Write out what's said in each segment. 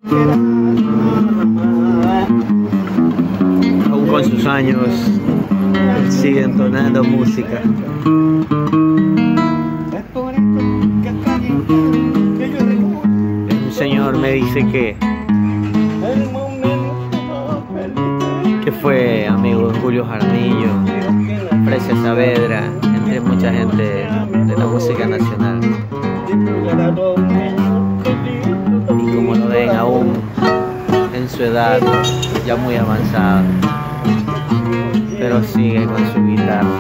Aún con sus años, él sigue entonando música. Un señor me dice que fue amigo de Julio Jaramillo, Fresia Saavedra, entre mucha gente de la música nacional. Y como lo ven aún en su edad ya muy avanzada, pero sigue con su guitarra.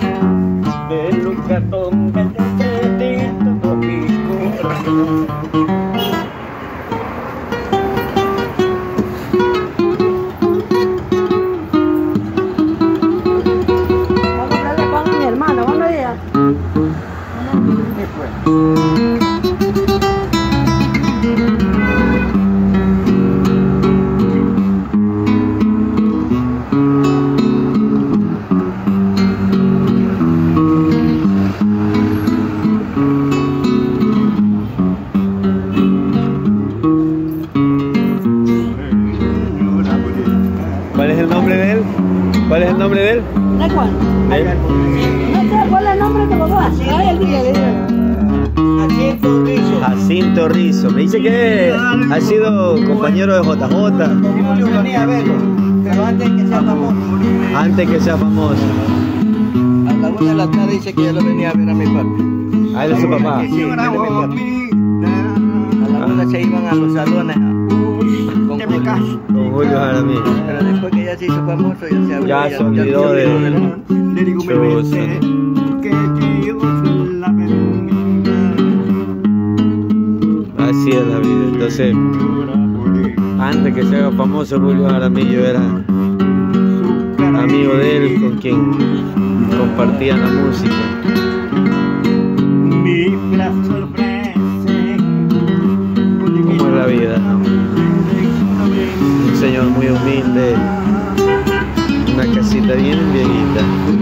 ¿Cuál es el nombre de él? ¿Cuál es el nombre de él? ¿De cuál? ¿De él? No sé cuál es el nombre de papá. Jacinto Rizzo. Jacinto Rizzo. Me dice que ha sido compañero de JJ. Julio venía a verlo, pero antes que sea famoso. Antes que sea famoso. A la 1 de la tarde dice que ya lo venía a ver a mi papi. Ah, él es su papá. Sí, él es mi papi. A la 1 se iban a los salones con Julio Jaramillo. Pero después que ya se hizo famoso, ya se olvidó de Así es la vida. Entonces, antes que se haga famoso, Julio Jaramillo era amigo de él, con quien compartían la música. Como es la vida, ¿no? Un señor muy humilde, una casita bien viejita.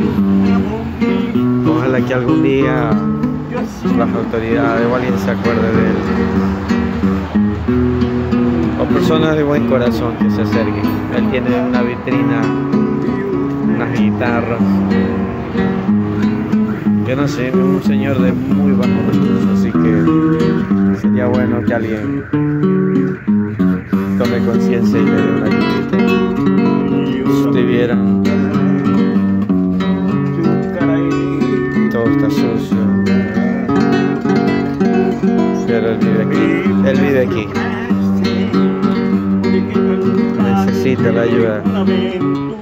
Ojalá que algún día las autoridades o alguien se acuerde de él, o personas de buen corazón que se acerquen. Él tiene una vitrina, unas guitarras, yo no sé, un señor de muy bajos recursos, así que sería bueno que alguien tome conciencia y le dé una ayudita. Si ustedes vieran, todo está sucio, pero él vive aquí. Él vive aquí. Necesita la ayuda.